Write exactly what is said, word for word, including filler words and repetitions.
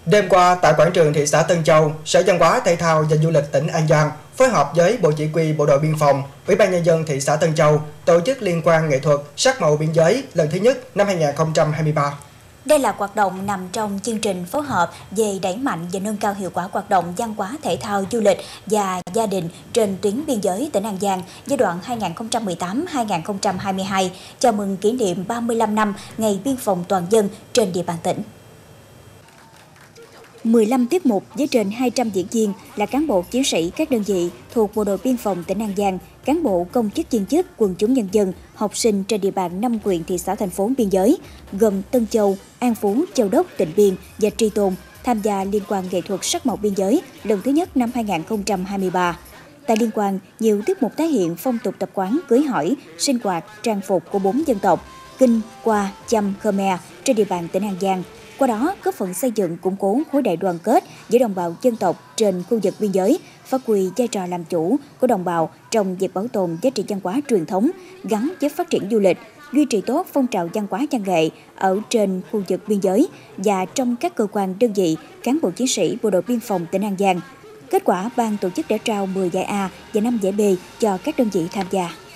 Đêm qua tại quảng trường thị xã Tân Châu, Sở Văn hóa Thể thao và Du lịch tỉnh An Giang phối hợp với Bộ Chỉ huy Bộ đội Biên phòng, Ủy ban Nhân dân thị xã Tân Châu tổ chức liên hoan nghệ thuật sắc màu biên giới lần thứ nhất năm hai nghìn không trăm hai mươi ba. Đây là hoạt động nằm trong chương trình phối hợp về đẩy mạnh và nâng cao hiệu quả hoạt động văn hóa thể thao du lịch và gia đình trên tuyến biên giới tỉnh An Giang giai đoạn hai nghìn không trăm mười tám đến hai nghìn không trăm hai mươi hai, chào mừng kỷ niệm ba mươi lăm năm Ngày Biên phòng toàn dân trên địa bàn tỉnh. mười lăm tiết mục với trên hai trăm diễn viên là cán bộ chiến sĩ các đơn vị thuộc Bộ đội Biên phòng tỉnh An Giang, cán bộ công chức viên chức, quần chúng nhân dân, học sinh trên địa bàn năm huyện thị xã thành phố biên giới gồm Tân Châu, An Phú, Châu Đốc, Tịnh Biên và Tri Tôn tham gia liên hoan nghệ thuật sắc màu biên giới lần thứ nhất năm hai nghìn không trăm hai mươi ba. Tại liên hoan, nhiều tiết mục tái hiện phong tục tập quán cưới hỏi, sinh hoạt, trang phục của bốn dân tộc Kinh, Qua, Chăm, Khmer trên địa bàn tỉnh An Giang. Qua đó, góp phần xây dựng củng cố khối đại đoàn kết giữa đồng bào dân tộc trên khu vực biên giới, phát huy vai trò làm chủ của đồng bào trong việc bảo tồn giá trị văn hóa truyền thống gắn với phát triển du lịch, duy trì tốt phong trào văn hóa văn nghệ ở trên khu vực biên giới và trong các cơ quan đơn vị, cán bộ chiến sĩ Bộ đội Biên phòng tỉnh An Giang. Kết quả, ban tổ chức đã trao mười giải A và năm giải B cho các đơn vị tham gia.